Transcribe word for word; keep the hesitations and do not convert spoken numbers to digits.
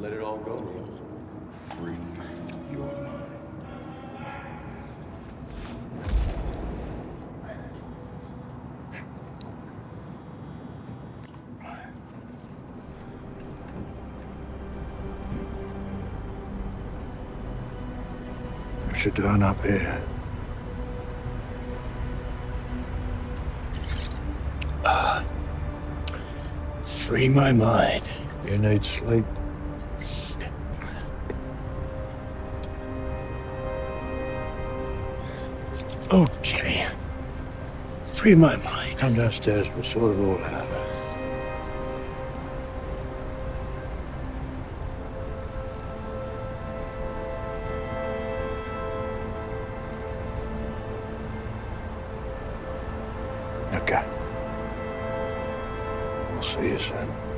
let it all go, Neil. Free your mind. What you doing up here? Uh, free my mind. You need sleep. Okay. Free my mind. Come downstairs, we'll sort it all out. Okay. We'll see you soon.